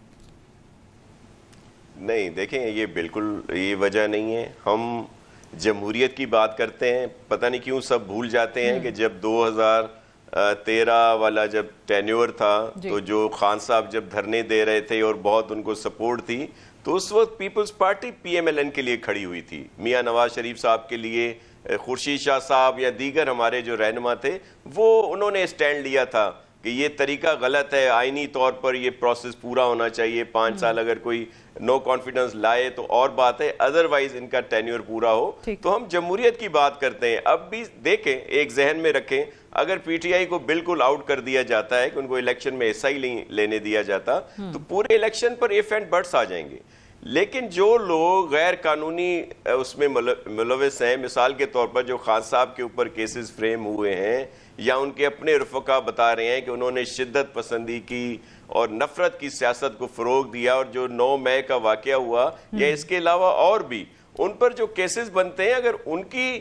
نہیں، دیکھیں یہ بالکل یہ وجہ نہیں ہے. ہم جمہوریت کی بات کرتے ہیں، پتہ نہیں کیوں سب بھول جاتے ہیں کہ جب دو ہزار تیرہ والا جب ٹینیور تھا تو جو خان صاحب جب دھرنے دے رہے تھے اور بہت ان کو سپورٹ تھی، تو اس وقت peoples party P M L N کے لیے کھڑی ہوئی تھی. میاں نواز شریف صاحب کے لیے، خورشید شاہ صاحب یا دیگر ہمارے جو رہنما تھے، وہ انہوں نے اسٹینڈ لیا تھا کہ یہ طریقہ غلط ہے، آئینی طور پر یہ پروسیس پورا ہونا چاہیے. پانچ سال اگر کوئی نو کانفیڈنس لائے تو اور بات ہے، ادروائز ان کا ٹینیور پورا ہو. تو ہم جمہوریت کی بات کرتے ہیں. اب بھی دیکھیں، ایک ذہن میں رکھیں، اگر پی ٹی آئی کو بالکل آؤٹ کر دیا جاتا ہے کہ ان کو الیکشن میں حصہ ہی نہیں لینے دیا جاتا، تو پورے الیکشن پر ایف اینڈ بٹس آ جائیں گے. لیکن جو لوگ غیر قانونی اس میں ملوث ہیں، مثال کے طور پر جو خان صاحب کے اوپر کیسز فریم ہوئے ہیں، یا ان کے اپنے رفقا بتا رہے ہیں کہ انہوں نے شدت پسندی کی اور نفرت کی سیاست کو فروغ دیا، اور جو نو مئی کا واقعہ ہوا یا اس کے علاوہ اور بھی ان پر جو کیسز بنتے ہیں، اگر ان کی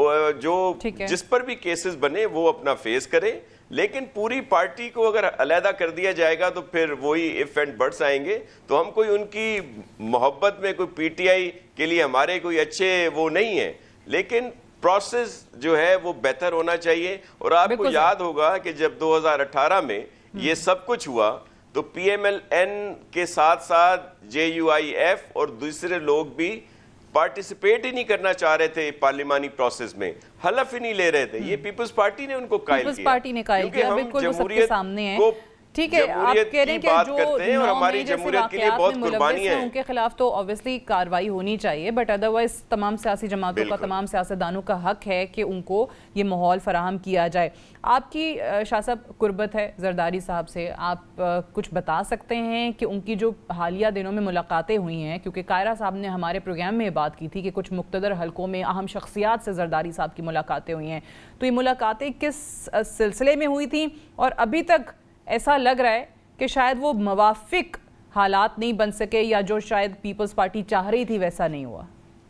جو جس پر بھی کیسز بنے وہ اپنا فیس کرے. لیکن پوری پارٹی کو اگر علیحدہ کر دیا جائے گا تو پھر وہی ایف اینڈ بٹس آئیں گے. تو ہم کوئی ان کی محبت میں کوئی پی ٹی آئی کے لیے ہمارے کوئی اچھے وہ نہیں ہیں، لیکن پروسیس جو ہے وہ بہتر ہونا چاہیے. اور آپ کو یاد ہوگا کہ جب دو ہزار اٹھارہ میں یہ سب کچھ ہوا تو پی ایم ایل این کے ساتھ ساتھ جے یو آئی ایف اور دوسرے لوگ بھی پارٹیسپیٹ ہی نہیں کرنا چاہ رہے تھے پارلیمانی پروسیس میں، حلف ہی نہیں لے رہے تھے. یہ پیپلز پارٹی نے ان کو قائل کیا، پیپلز پارٹی نے قائل کیا. بالکل وہ سب کے سامنے ہے. ٹھیک ہے، آپ کہہ رہے ہیں کہ جو ہماری جمہوریت کے لیے بہت قربانی ہے، ان کے خلاف تو obviously کاروائی ہونی چاہیے، بٹ ادروائز تمام سیاسی جماعتوں کا، تمام سیاستدانوں کا حق ہے کہ ان کو یہ ماحول فراہم کیا جائے. آپ کی شاہ صاحب قربت ہے زرداری صاحب سے، آپ کچھ بتا سکتے ہیں کہ ان کی جو حالیہ دنوں میں ملاقاتیں ہوئی ہیں، کیونکہ قائرہ صاحب نے ہمارے پروگرام میں بات کی تھی کہ کچھ مقتدر حلقوں میں اہم شخصیات سے زرداری صاحب کی ملاقاتیں ہوئی ہیں، تو یہ ملاقاتیں کس سلسلے میں ہوئی تھیں؟ اور ابھی تک ایسا لگ رہا ہے کہ شاید وہ موافق حالات نہیں بن سکے، یا جو شاید پیپلز پارٹی چاہ رہی تھی ویسا نہیں ہوا.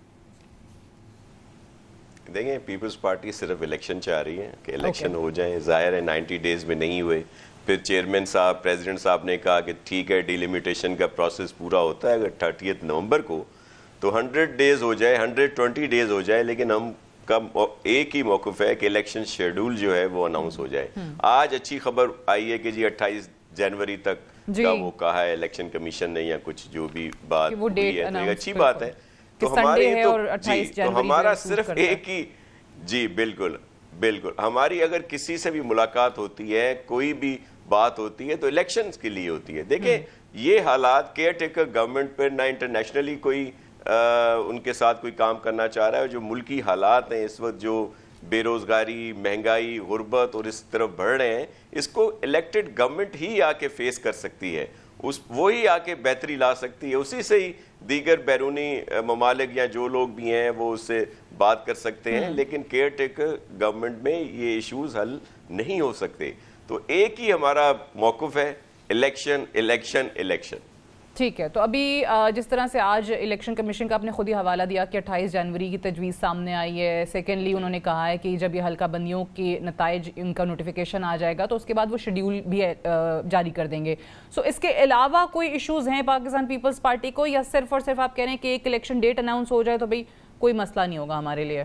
دیکھیں، پیپلز پارٹی صرف الیکشن چاہ رہی ہے کہ الیکشن ہو جائیں. ظاہر ہے نائنٹی ڈیز میں نہیں ہوئے. پھر چیئرمین صاحب، پریزیڈنٹ صاحب نے کہا کہ ٹھیک ہے ڈیلیمیٹیشن کا پروسیس پورا ہوتا ہے اگر تھرٹیتھ نومبر کو، تو ہنڈریڈ ڈیز ہو جائے، ہنڈریڈ ٹوینٹی ڈیز ہو جائے، لیکن ہم کا ایک ہی موقف ہے کہ الیکشن شیڈول جو ہے وہ اناؤنس ہو جائے. آج اچھی خبر آئی ہے کہ جی اٹھائیس جنوری تک کا وہ کہا ہے الیکشن کمیشن نے، یا کچھ جو بھی بات ہوئی ہے، تو اچھی بات ہے. تو ہماری تو ہمارا صرف ایک ہی، جی بالکل بالکل، ہماری اگر کسی سے بھی ملاقات ہوتی ہے، کوئی بھی بات ہوتی ہے، تو الیکشنز کے لیے ہوتی ہے. دیکھیں یہ حالات کیئر ٹیکر گورنمنٹ پر نہ انٹرنیشنلی کوئی ان کے ساتھ کوئی کام کرنا چاہ رہا ہے. جو ملکی حالات ہیں اس وقت، جو بے روزگاری، مہنگائی، غربت اور اس طرف بڑھ رہے ہیں، اس کو الیکٹڈ گورنمنٹ ہی آ کے فیس کر سکتی ہے، اس وہی آ کے بہتری لا سکتی ہے، اسی سے ہی دیگر بیرونی ممالک یا جو لوگ بھی ہیں وہ اس سے بات کر سکتے ہیں، لیکن کیئر ٹیکر گورنمنٹ میں یہ ایشوز حل نہیں ہو سکتے۔ تو ایک ہی ہمارا موقف ہے، الیکشن الیکشن الیکشن۔ ٹھیک ہے، تو ابھی جس طرح سے آج الیکشن کمیشن کا آپ نے خود ہی حوالہ دیا کہ اٹھائیس جنوری کی تجویز سامنے آئی ہے، سیکنڈلی انہوں نے کہا ہے کہ جب یہ حلقہ بندیوں کے نتائج ان کا نوٹیفیکیشن آ جائے گا تو اس کے بعد وہ شیڈیول بھی جاری کر دیں گے۔ سو اس کے علاوہ کوئی ایشوز ہیں پاکستان پیپلز پارٹی کو، یا صرف اور صرف آپ کہہ رہے ہیں کہ ایک الیکشن ڈیٹ اناؤنس ہو جائے تو بھئی کوئی مسئلہ نہیں ہوگا ہمارے لیے؟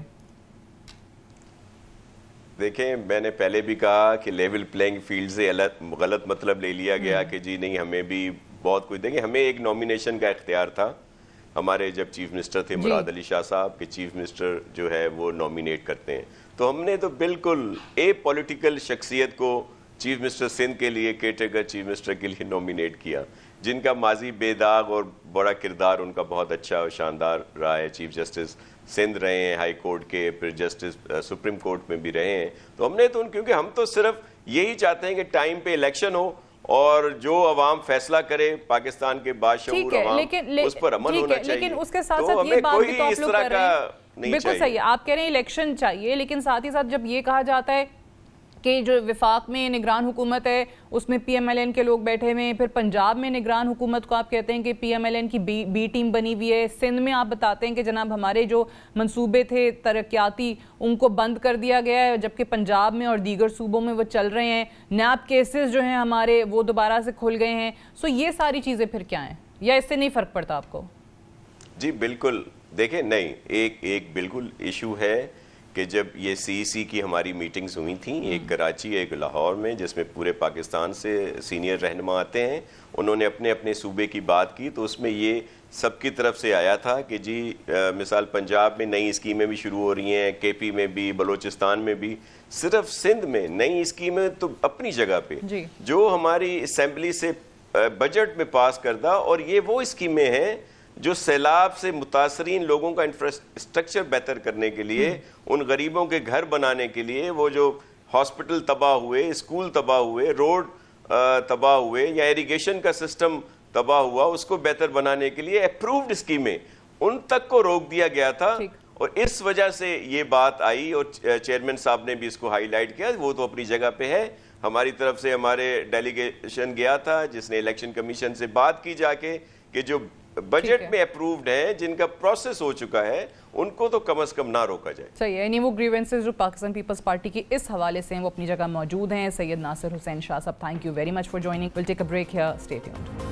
دیکھیں، میں نے پہلے بھی کہا کہ لیول پلینگ فیلڈ سے غلط مطلب لے لیا گیا کہ جی نہیں ہمیں بھی بہت کچھ، دیکھیں ہمیں ایک نومینیشن کا اختیار تھا، ہمارے جب چیف منسٹر تھے مراد علی شاہ صاحب کہ چیف منسٹر جو ہے وہ نومینیٹ کرتے ہیں، تو ہم نے تو بالکل اے پولیٹیکل شخصیت کو چیف منسٹر سندھ کے لیے، کیٹیگر چیف منسٹر کے لیے نومینیٹ کیا، جن کا ماضی بے داغ اور بڑا کردار ان کا بہت اچھا اور شاندار رہا ہے، چیف جسٹس سندھ رہے ہیں ہائی کورٹ کے، پھر جسٹس سپریم کورٹ میں بھی رہے ہیں، تو ہم نے تو ان، کیونکہ ہم تو صرف یہی چاہتے ہیں کہ ٹائم پہ الیکشن ہو اور جو عوام فیصلہ کرے، پاکستان کے باشعور عوام اس پر عمل ہونا چاہیے، لیکن اس کے ساتھ ساتھ یہ بات بھی تو آپ لوگ کر رہے ہیں، بالکل صحیح ہے، آپ کہہ رہے ہیں الیکشن چاہیے، لیکن ساتھ ہی ساتھ جب یہ کہا جاتا ہے کہ جو وفاق میں نگران حکومت ہے اس میں پی ایم ایل این کے لوگ بیٹھے ہوئے ہیں، پھر پنجاب میں نگران حکومت کو آپ کہتے ہیں کہ پی ایم ایل این کی بی بی ٹیم بنی ہوئی ہے، سندھ میں آپ بتاتے ہیں کہ جناب ہمارے جو منصوبے تھے ترقیاتی ان کو بند کر دیا گیا ہے، جبکہ پنجاب میں اور دیگر صوبوں میں وہ چل رہے ہیں، نیب کیسز جو ہیں ہمارے وہ دوبارہ سے کھل گئے ہیں، سو یہ ساری چیزیں پھر کیا ہیں، یا اس سے نہیں فرق پڑتا آپ کو؟ جی بالکل، دیکھیں نہیں، ایک ایک بالکل ایشو ہے کہ جب یہ سی سی کی ہماری میٹنگز ہوئی تھیں، ایک کراچی ایک لاہور میں، جس میں پورے پاکستان سے سینئر رہنما آتے ہیں، انہوں نے اپنے اپنے صوبے کی بات کی، تو اس میں یہ سب کی طرف سے آیا تھا کہ جی مثال پنجاب میں نئی اسکیمیں بھی شروع ہو رہی ہیں، کے پی میں بھی، بلوچستان میں بھی، صرف سندھ میں نئی اسکیمیں تو اپنی جگہ پہ جو ہماری اسمبلی سے بجٹ میں پاس کردہ، اور یہ وہ اسکیمیں ہیں جو سیلاب سے متاثرین لوگوں کا انفراسٹرکچر بہتر کرنے کے لیے، ان غریبوں کے گھر بنانے کے لیے، وہ جو ہاسپٹل تباہ ہوئے، اسکول تباہ ہوئے، روڈ تباہ ہوئے، یا ایریگیشن کا سسٹم تباہ ہوا، اس کو بہتر بنانے کے لیے اپرووڈ اسکیمیں ان تک کو روک دیا گیا تھا، اور اس وجہ سے یہ بات آئی، اور چیئرمین صاحب نے بھی اس کو ہائی لائٹ کیا، وہ تو اپنی جگہ پہ ہے۔ ہماری طرف سے ہمارے ڈیلیگیشن گیا تھا جس نے الیکشن کمیشن سے بات کی جا کے کہ جو بجٹ میں اپرووڈ ہیں، جن کا پروسیس ہو چکا ہے، ان کو تو کم از کم نہ روکا جائے۔ صحیح ہے، یعنی وہ گریونسز جو پاکستان پیپلز پارٹی کی اس حوالے سے ہیں وہ اپنی جگہ موجود ہیں۔ سید ناصر حسین شاہ صاحب، thank you very much for joining, well take a break here, stay tuned.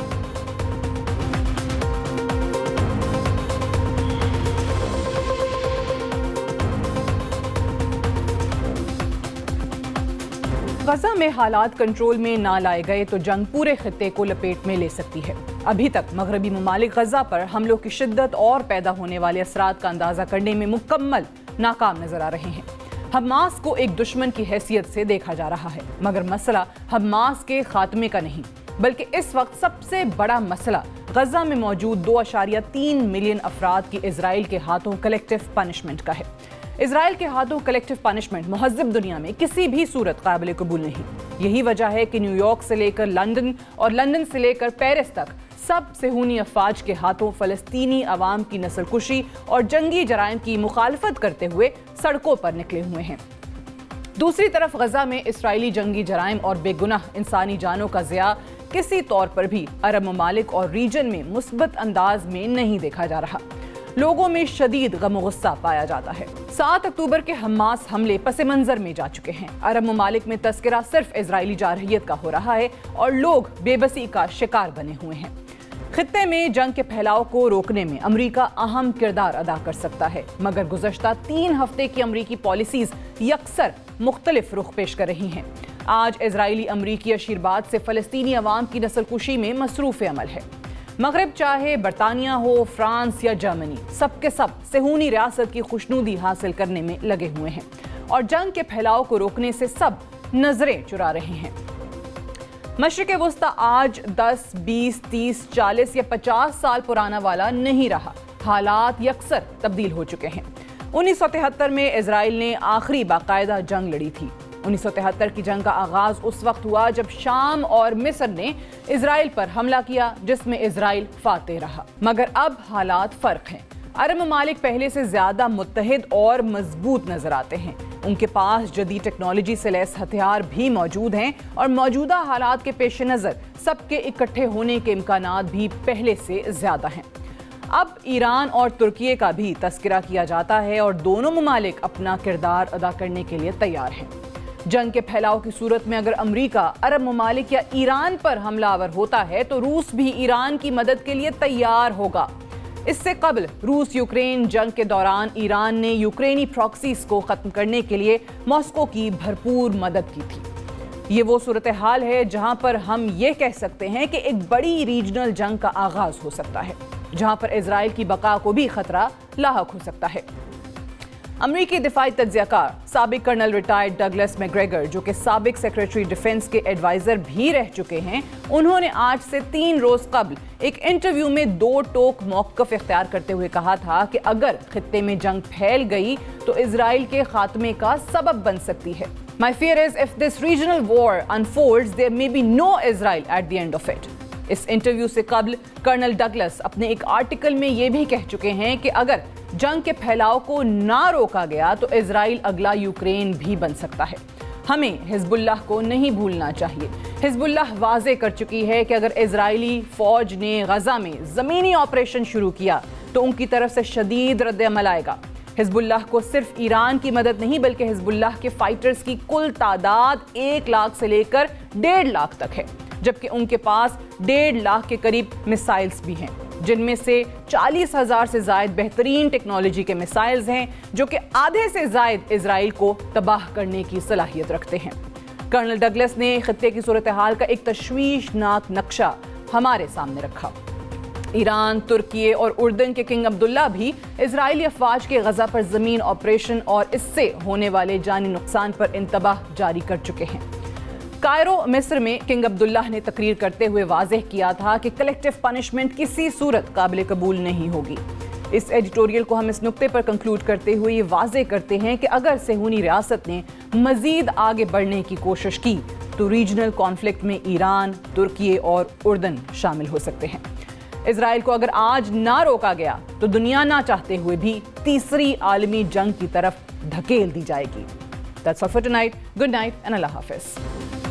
Gaza میں حالات کنٹرول میں نہ لائے گئے تو جنگ پورے خطے کو لپیٹ میں لے سکتی ہے۔ ابھی تک مغربی ممالک غزہ پر حملوں کی شدت اور پیدا ہونے والے اثرات کا اندازہ کرنے میں مکمل ناکام نظر آ رہے ہیں۔ حماس کو ایک دشمن کی حیثیت سے دیکھا جا رہا ہے، مگر مسئلہ حماس کے خاتمے کا نہیں، بلکہ اس وقت سب سے بڑا مسئلہ غزہ میں موجود دو اشاریہ تین ملین افراد کی اسرائیل کے ہاتھوں کلیکٹیو پنشمنٹ کا ہے۔ اسرائیل کے ہاتھوں کلیکٹیو پنشمنٹ مہذب دنیا میں کسی بھی صورت قابل قبول نہیں۔ یہی وجہ ہے کہ نیو یارک سے لے کر لندن اور لندن سے لے کر پیرس تک سب صہیونی افواج کے ہاتھوں فلسطینی عوام کی نسل کشی اور جنگی جرائم کی مخالفت کرتے ہوئے سڑکوں پر نکلے ہوئے ہیں۔ دوسری طرف غزہ میں اسرائیلی جنگی جرائم اور بے گناہ انسانی جانوں کا ضیاع کسی طور پر بھی عرب ممالک اور ریجن میں مثبت انداز میں نہیں دیکھا جا رہا۔ لوگوں میں شدید غم و غصہ پایا جاتا ہے۔ سات اکتوبر کے حماس حملے پس منظر میں جا چکے ہیں۔ عرب ممالک میں تذکرہ صرف اسرائیلی جارحیت کا ہو رہا ہے اور لوگ بے بسی کا شکار بنے ہوئے ہیں۔ خطے میں جنگ کے پھیلاؤ کو روکنے میں امریکہ اہم کردار ادا کر سکتا ہے، مگر گزشتہ تین ہفتے کی امریکی پالیسیز یکسر مختلف رخ پیش کر رہی ہیں۔ آج اسرائیلی امریکی اشیرباد سے فلسطینی عوام کی نسل کشی میں مصروف عمل ہے۔ مغرب چاہے برطانیہ ہو، فرانس یا جرمنی، سب کے سب صہیونی ریاست کی خوشنودی حاصل کرنے میں لگے ہوئے ہیں، اور جنگ کے پھیلاؤ کو روکنے سے سب نظریں چرا رہے ہیں۔ مشرق وسطی آج دس، بیس، تیس، چالیس یا پچاس سال پرانا والا نہیں رہا۔ حالات یکسر تبدیل ہو چکے ہیں۔ उन्नीस सौ तिहत्तर में इजराइल ने आखिरी बाकायदा जंग लड़ी थी। उन्नीस सौ तिहत्तर की जंग का आगाज उस वक्त हुआ जब शाम और मिस्र ने इजराइल पर हमला किया, जिसमें इजराइल फातेह रहा। मगर अब हालात फर्क हैं। अरब ममालिक पहले से ज्यादा मुत्तहिद और मजबूत नजर आते हैं। उनके पास जदीद टेक्नोलॉजी से लैस हथियार भी मौजूद हैं और मौजूदा हालात के पेश नज़र सबके इकट्ठे होने के इम्कानात भी पहले से ज्यादा हैं। अब ईरान और तुर्की का भी तस्करा किया जाता है और दोनों ममालिक अपना किरदार अदा करने के लिए तैयार हैं। जंग के फैलाव की सूरत में अगर अमरीका अरब ममालिक या ईरान पर हमलावर होता है तो रूस भी ईरान की मदद के लिए तैयार होगा। इससे कबल रूस यूक्रेन जंग के दौरान ईरान ने यूक्रेनी प्रॉक्सीज को खत्म करने के लिए मॉस्को की भरपूर मदद की थी। ये वो सूरत हाल है जहां पर हम ये कह सकते हैं कि एक बड़ी रीजनल जंग का आगाज हो सकता है, जहां पर इजराइल की बका को भी खतरा लाहक हो सकता है। अमरीकी दिफाई तज्जियाकार साबिक कर्नल रिटायर्ड डगलस मैकग्रेगर, जो कि साबिक सेक्रेटरी डिफेंस के एडवाइजर भी रह चुके हैं, उन्होंने आज से तीन रोज कबल एक इंटरव्यू में दो टोक मौक़िफ़ इख्तियार करते हुए कहा था कि अगर खित्ते में जंग फैल गई तो इजराइल के खात्मे का सबब बन सकती है। My fear is if this regional war unfolds, there may be no Israel at the end of it. इस इंटरव्यू से कबल कर्नल डगलस अपने एक आर्टिकल में ये भी कह चुके हैं कि अगर जंग के फैलाव को ना रोका गया तो इजराइल अगला यूक्रेन भी बन सकता है। हमें हिजबुल्लाह को नहीं भूलना चाहिए। हिजबुल्लाह वाजे कर चुकी है कि अगर इजरायली फौज ने गजा में ज़मीनी ऑपरेशन शुरू किया तो उनकी तरफ से शदीद रद्द-ए-अमल आएगा। हिजबुल्लाह को सिर्फ ईरान की मदद नहीं बल्कि हिजबुल्लाह के फाइटर्स की कुल तादाद एक लाख से लेकर डेढ़ लाख तक है, जबकि उनके पास डेढ़ लाख के करीब मिसाइल्स भी हैं, जिनमें से चालीस हजार से जायद बेहतरीन टेक्नोलॉजी के मिसाइल्स हैं जो कि आधे से जायद इजराइल को तबाह करने की सलाहियत रखते हैं। कर्नल डगलस ने खित्ते की सूरत हाल का एक तशवीशनाक नक्शा हमारे सामने रखा। ईरान, तुर्की और उर्दन के किंग अब्दुल्ला भी इजरायली अफवाज के गजा पर जमीन ऑपरेशन और इससे होने वाले जानी नुकसान पर इंतबाह जारी कर चुके हैं। कायरो मिस्र में किंग अब्दुल्लाह ने तकरीर करते हुए वाज़ेह किया था कि कलेक्टिव पनिशमेंट किसी सूरत काबिल कबूल नहीं होगी। इस एडिटोरियल को हम इस नुक्ते पर कंक्लूड करते हुए ये वाज़ेह करते हैं कि अगर सेहूनी रियासत ने मजीद आगे बढ़ने की कोशिश की तो रीजनल कॉन्फ्लिक्ट में ईरान, तुर्की और उर्दन शामिल हो सकते हैं। इजराइल को अगर आज ना रोका गया तो दुनिया ना चाहते हुए भी तीसरी आलमी जंग की तरफ धकेल दी जाएगी। That's all for tonight. Good night and Allah Hafiz.